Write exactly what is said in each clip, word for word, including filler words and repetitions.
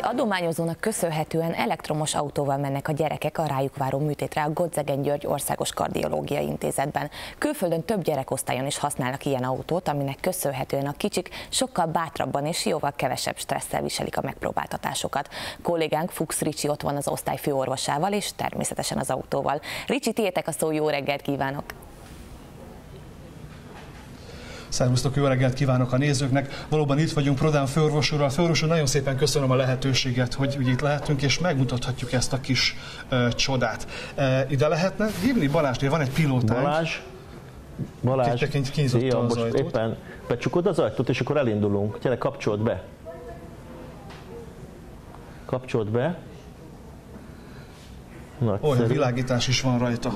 adományozónak köszönhetően elektromos autóval mennek a gyerekek a rájuk váró műtétre a Godzegen György Országos Kardiológiai Intézetben. Külföldön több gyerekosztályon is használnak ilyen autót, aminek köszönhetően a kicsik sokkal bátrabban és jóval kevesebb stresszel viselik a megpróbáltatásokat. Kollégánk Fuchs Ricsi ott van az osztály főorvosával és természetesen az autóval. Ricsi, tiétek a szó, jó reggelt kívánok! Szervusztok, jó reggelt kívánok a nézőknek! Valóban itt vagyunk Prodán főorvos úrral. Főorvos úr, nagyon szépen köszönöm a lehetőséget, hogy ugye itt lehetünk, és megmutathatjuk ezt a kis uh, csodát. Uh, ide lehetne hívni Balázsnél, van egy pilótánk. Balázs, Balázs, szia, most ajtót. Éppen becsukod az ajtót, és akkor elindulunk. Gyere, kapcsold be. Kapcsold be. Olyan világítás is van rajta.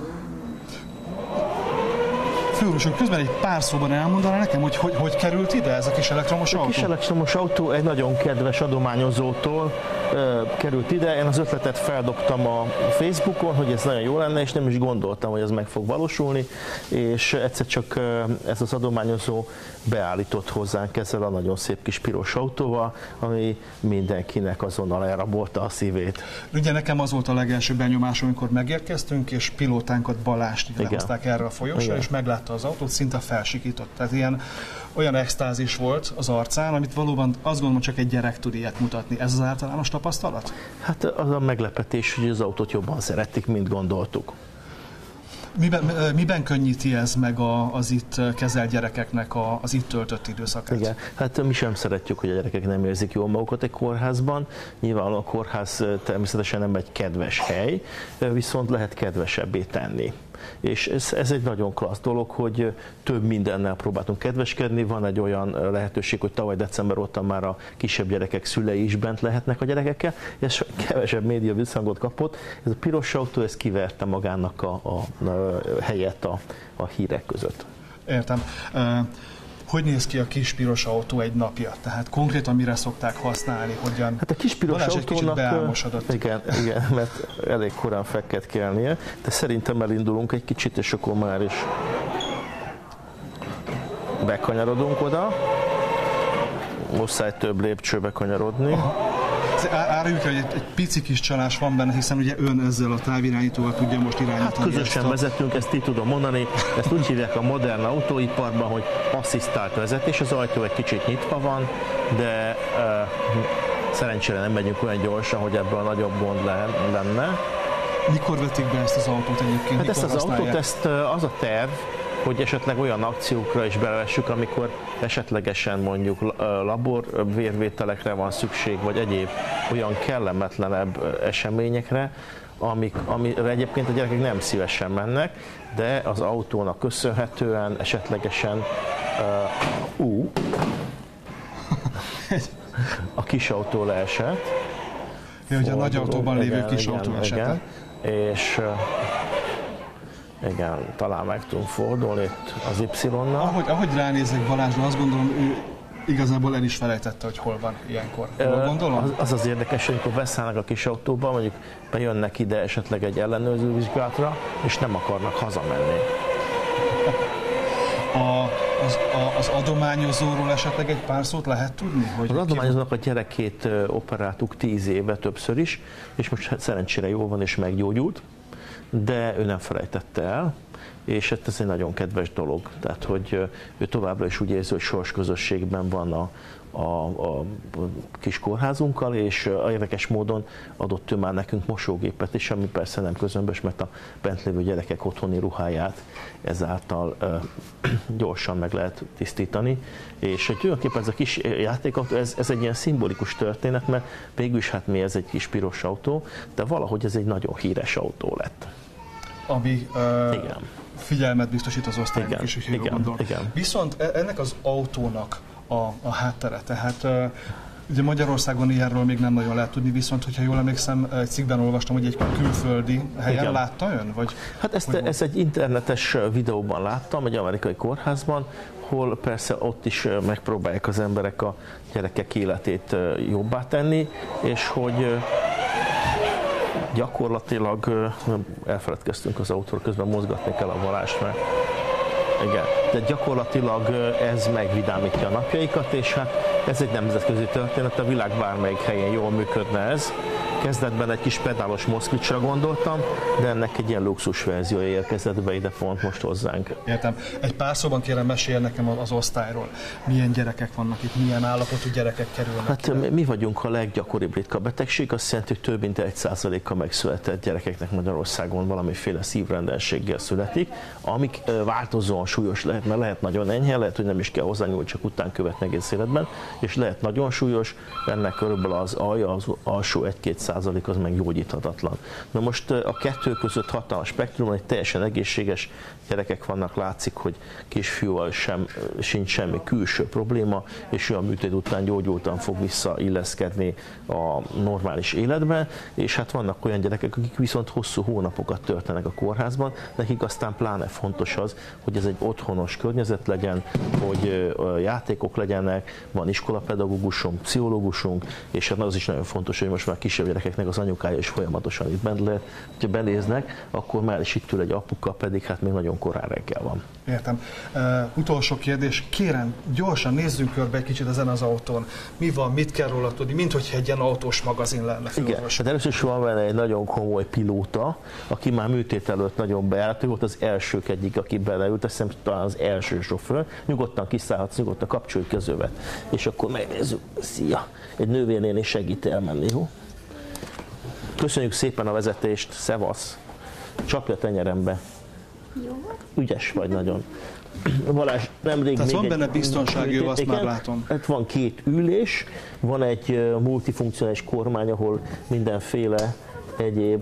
Főorvos úr, közben egy pár szóban elmondaná nekem, hogy, hogy hogy került ide ez a kis elektromos autó? A kis elektromos autó egy nagyon kedves adományozótól ö, került ide. Én az ötletet feldobtam a Facebookon, hogy ez nagyon jó lenne, és nem is gondoltam, hogy ez meg fog valósulni, és egyszer csak ö, ez az adományozó beállított hozzánk ezzel a nagyon szép kis piros autóval, ami mindenkinek azonnal elrabolta a szívét. Ugye nekem az volt a legelső benyomásom, amikor megérkeztünk, és pilótánkat, Balást lehozták erre a folyosra, és meglátta az autót, szinte felsikított. Tehát ilyen, olyan extázis volt az arcán, amit valóban azt gondolom, csak egy gyerek tud ilyet mutatni. Ez az általános tapasztalat? Hát az a meglepetés, hogy az autót jobban szeretik, mint gondoltuk. Miben, miben könnyíti ez meg a, az itt kezelt gyerekeknek a, az itt töltött időszakát? Igen, hát mi sem szeretjük, hogy a gyerekek nem érzik jól magukat egy kórházban. Nyilván a kórház természetesen nem egy kedves hely, viszont lehet kedvesebbé tenni. És ez, ez egy nagyon klassz dolog, hogy több mindennel próbáltunk kedveskedni. Van egy olyan lehetőség, hogy tavaly december óta már a kisebb gyerekek szülei is bent lehetnek a gyerekekkel, és kevesebb média visszhangot kapott. Ez a piros autó, ez kiverte magának a, a, a helyet a, a hírek között. Értem. Uh... Hogy néz ki a kis piros autó egy napja? Tehát konkrétan mire szokták használni? Hogyan? Hát a kis piros Balázs autónak, igen, igen, mert elég korán fel kell kelnie, de szerintem elindulunk egy kicsit, és akkor már is bekanyarodunk oda. Muszáj több lépcsőbe kanyarodni. Aha. Áruljuk, hogy egy, egy pici kis csalás van benne, hiszen ugye ön ezzel a távirányítóval tudja most irányítani. Hát közösen a... vezetünk, ezt így tudom mondani, ezt úgy hívják a modern autóiparban, hogy asszisztált vezetés, az ajtó egy kicsit nyitva van, de uh, szerencsére nem megyünk olyan gyorsan, hogy ebből nagyobb gond lenne. Mikor vetik be ezt az autót egyébként? Hát ezt az használják? autót, ezt az a terv, hogy esetleg olyan akciókra is belevessük, amikor esetlegesen mondjuk labor vérvételekre van szükség, vagy egyéb olyan kellemetlenebb eseményekre, amik, amire egyébként a gyerekek nem szívesen mennek, de az autónak köszönhetően esetlegesen uh, ú, a kis autó leesett. Ja, ugye a nagy autóban lévő kis igen, autó esett. És igen, talán meg tudunk fordulni itt az Y-nal. Ahogy, ahogy ránézek Balázsra, azt gondolom, ő igazából el is felejtette, hogy hol van ilyenkor. Hol gondolom? Az, az az érdekes, hogy amikor beszállnak a kis autóba, mondjuk bejönnek ide esetleg egy ellenőrző vizsgálatra, és nem akarnak hazamenni. A, az, a, az adományozóról esetleg egy pár szót lehet tudni? Hogy az adományozónak a gyerekét operáltuk tíz éve többször is, és most szerencsére jól van és meggyógyult, de ő nem felejtette el, és ez egy nagyon kedves dolog. Tehát, hogy ő továbbra is úgy érzi, hogy sorsközösségben van a, a, a kis kórházunkkal, és érdekes módon adott ő már nekünk mosógépet is, ami persze nem közömbös, mert a bent lévő gyerekek otthoni ruháját ezáltal uh, gyorsan meg lehet tisztítani. És tulajdonképpen ez a kis játékautó, ez, ez egy ilyen szimbolikus történet, mert végül is hát mi ez egy kis piros autó, de valahogy ez egy nagyon híres autó lett. Ami uh, figyelmet biztosít az osztálynak is, hogy jól gondolom. Viszont ennek az autónak a, a háttere, tehát uh, ugye Magyarországon ilyenről még nem nagyon lehet tudni, viszont hogyha jól emlékszem, egy cikkben olvastam, hogy egy külföldi helyen igen. látta ön? Vagy, hát ezt, ez egy internetes videóban láttam, egy amerikai kórházban, hol persze ott is megpróbálják az emberek a gyerekek életét jobbá tenni, és hogy gyakorlatilag elfeledkeztünk az autóról, közben mozgatni kell a Balást, mert igen, de gyakorlatilag ez megvidámítja a napjaikat, és hát Ez egy nemzetközi történet, a világ bármelyik helyén jól működne ez. Kezdetben egy kis pedálos moszkvicsra gondoltam, de ennek egy ilyen luxus verziója érkezett be ide pont most hozzánk. Értem. Egy pár szóban kérem, mesélj nekem az osztályról. Milyen gyerekek vannak itt, milyen állapotú gyerekek kerülnek? Hát ide? Mi vagyunk a leggyakoribb ritka betegség, azt jelenti, hogy több mint egy százaléka megszületett gyerekeknek Magyarországon valamiféle szívrendeltséggel születik, amik változóan súlyos lehet, mert lehet nagyon enyhe, lehet, hogy nem is kell hozzányúlni, csak után követni egész életben, és lehet nagyon súlyos, ennek körülbelül az alja, az alsó egy-két százalék az meg gyógyíthatatlan. Na most a kettő között hatalmas spektrum, egy teljesen egészséges gyerekek vannak, látszik, hogy kisfiúval sem, sincs semmi külső probléma, és olyan műtét után gyógyultan fog visszailleszkedni a normális életbe, és hát vannak olyan gyerekek, akik viszont hosszú hónapokat töltenek a kórházban, nekik aztán pláne fontos az, hogy ez egy otthonos környezet legyen, hogy játékok legyenek, van iskolapedagógusunk, pszichológusunk, és az is nagyon fontos, hogy most már kisebb gyerekeknek az anyukája is folyamatosan itt bent lehet, hogyha benéznek, akkor már is itt ül egy apuka, pedig hát még nagyon korán reggel van. Értem. Uh, utolsó kérdés, kérem, gyorsan nézzünk körbe egy kicsit ezen az autón. Mi van, mit kell róla tudni, mint hogyha egy ilyen autós magazin lenne. Igen, hát először is van benne egy nagyon komoly pilóta, aki már műtét előtt nagyon beállt, ő volt az elsők egyik, aki beleült, azt hiszem talán az első sofőr, nyugodtan kiszállhatsz, nyugodtan kapcsolj közövet, és akkor megnézzük, szia, egy nővérnél segít elmenni, jó? Köszönjük szépen a vezetést, szevasz, csapja tenyerembe. Jó. Ügyes vagy nagyon. Balázs, nemrég Tehát van benne biztonsági, azt már látom. Hát van két ülés, van egy multifunkcionális kormány, ahol mindenféle egyéb,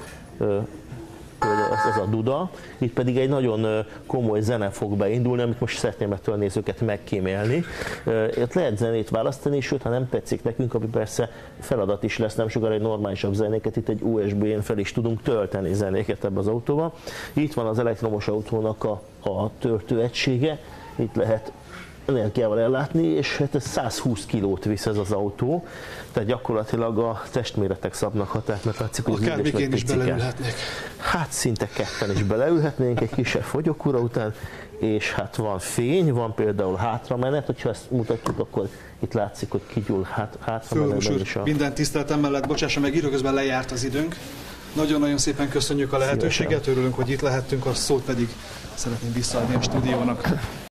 ez a duda, itt pedig egy nagyon komoly zene fog beindulni, amit most szeretném ettől a nézőket megkímélni. Itt lehet zenét választani, sőt, ha nem tetszik nekünk, ami persze feladat is lesz, nem sokára egy normálisabb zenéket, itt egy u es bé-n fel is tudunk tölteni zenéket ebbe az autóba. Itt van az elektromos autónak a, a töltőegysége, itt lehet energiával ellátni, és hát ez százhúsz kilót visz ez az autó, tehát gyakorlatilag a testméretek szabnak határt, mert látszik, hogy akár még én is beleülhetnék. Hát szinte ketten is beleülhetnénk egy kisebb fogyókúra után, és hát van fény, van például hátramenet, hogyha ezt mutatjuk, akkor itt látszik, hogy kigyúl hát, hátramenetben is a... Minden tiszteletem mellett, bocsássa meg, időközben lejárt az időnk. Nagyon-nagyon szépen köszönjük a lehetőséget, örülünk, hogy itt lehettünk, a szót pedig szeretném visszaadni a stúdiónak.